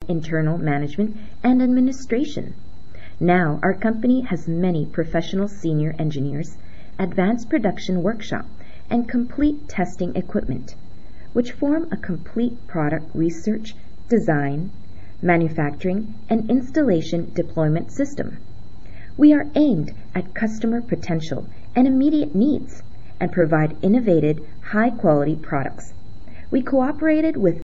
internal management and administration. Now our company has many professional senior engineers, advanced production workshop, and complete testing equipment, which form a complete product research, design, manufacturing, and installation deployment system. We are aimed at customer potential and immediate needs and provide innovative, high-quality products. We cooperated with